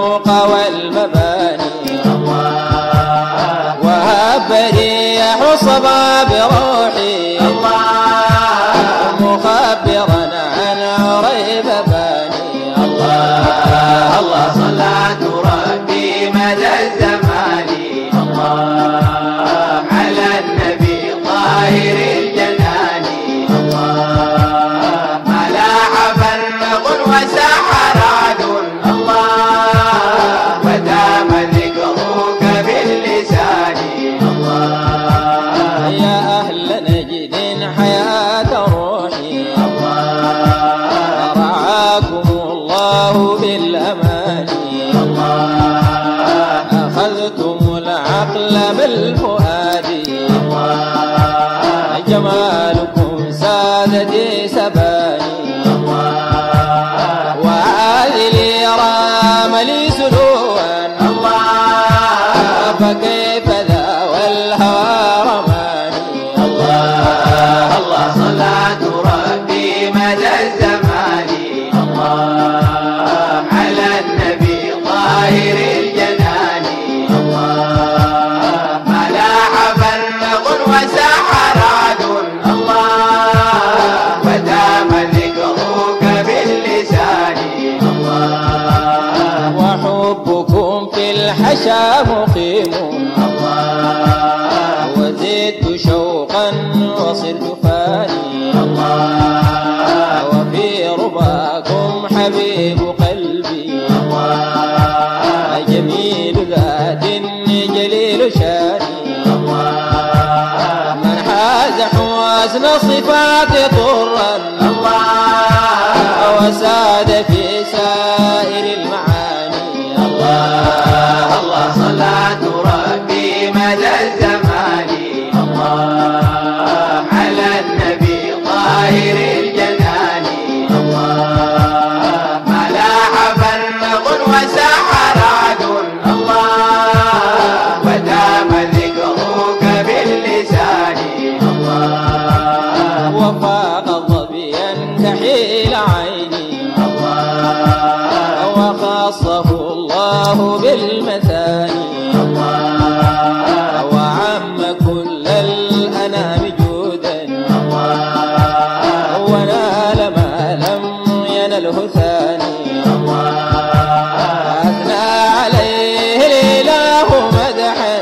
الفوق والمباني وهب ريح صبا بروحي مخبرا عن عريب باني. الله الله صلاة ربي مدى الزمان على النبي طاهر الجنان ملاح فرق وسحر عد ودام ذكرك باللسان. يا أهل نجد حياة روحي رعاكم الله بالأمان أخذتم العقل بالفؤاد جمالكم سادتي سباني وعاذلي رام لي سلوا فكيف ذا والهوى رماني. الله صلاة ربي مدى الزمان على النبي طاهر الجنان ملاح فرق وسحر عد ودام ذكرك باللسان. وحبكم في الحشا مقيم وزدت شوقا وصرت فاني وفي رباكم حبيب قلبي جميل ذات جليل شاني من حاز حسن الصفات طرا وساد في سائر المعاني. الله صلاة ربي مدى الزمان على النبي طاهر الجنان ملاح فرق وسحر عد ودام ذكرك باللسان. وفاق ظبيا كحيل عيني وخاصه الله بالمثاني وعم كل الأنام جودا ونال ما لم ينله ثاني أثنى عليه الإله مدحا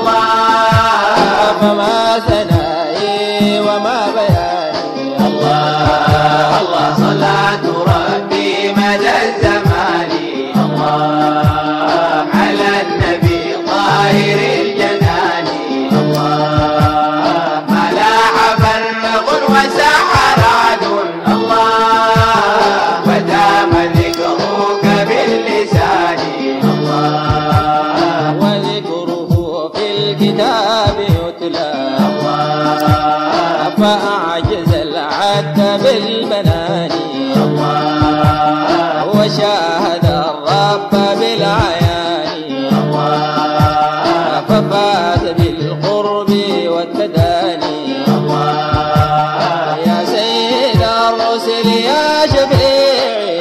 فما ثنائي وما بياني. الله صلاة ربي مدى الزمان على النبي طاهر الجنان ملاح فرق وسحر عد ودام ذكرك باللسان. وذكره في الكتاب يتلى فأعجز العد بالبنان وشاهد الرب بالعيان ففاز بالقرب والتداني. يا سيد الرسل يا شفيعي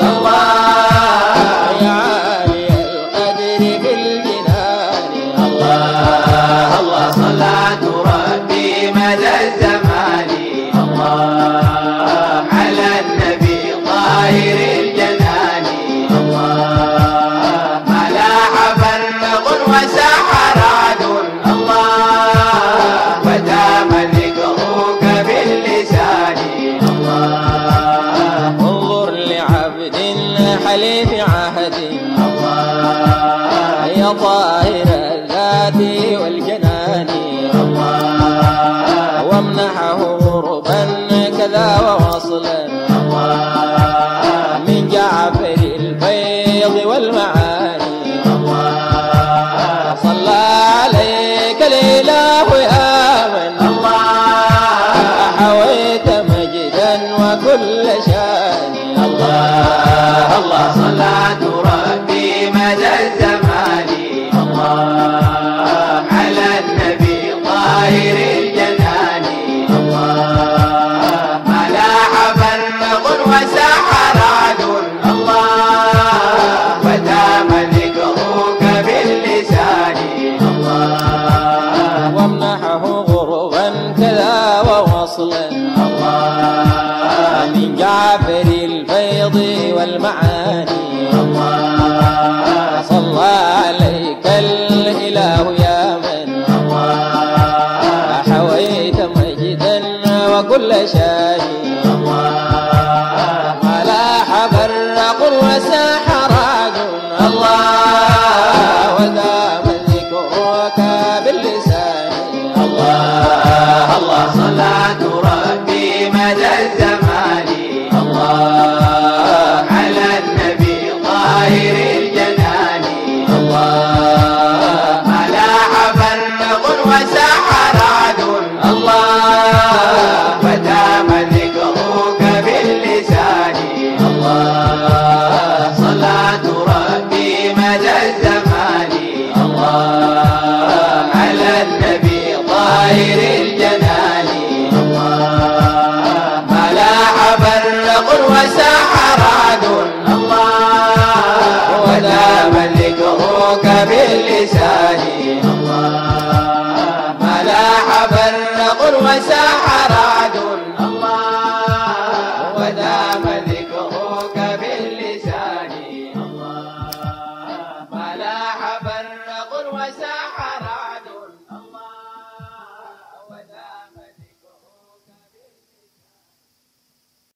يا عالي القدر في الجنان. الله صلاة ربي مدى الزمان على النبي طاهر الجنان ملاح فرق وسحر عد ودام ذكرك باللسان. انظر لعبد حليف عهد يا طاهر الذات والجنان وامنحه غربا كذا ووصلا من جعفر الفيض والمعاني. صلى عليك الإله يا من حويت مجدا وكل شان. الله صلاة ربي مدى الزمان على النبي طاهر الجنان ملاح فرق وسحر زماني الله صلى عليك الإله يا من حويت مجدا وكل شاني ملاح برق وساح راق الله ودام ذكرك باللسان الله الله صلاة ربي مدى الزمان الله على النبي طاهر الجنان الله ملاح برق وساح رعد الله ودام ذكرك باللسان الله صلاة ربي مدى الزمان الله على النبي طاهر الجنان الله ملاح برق وساح رعد الله ودام ذكرك باللسان الله ملاح برق وساح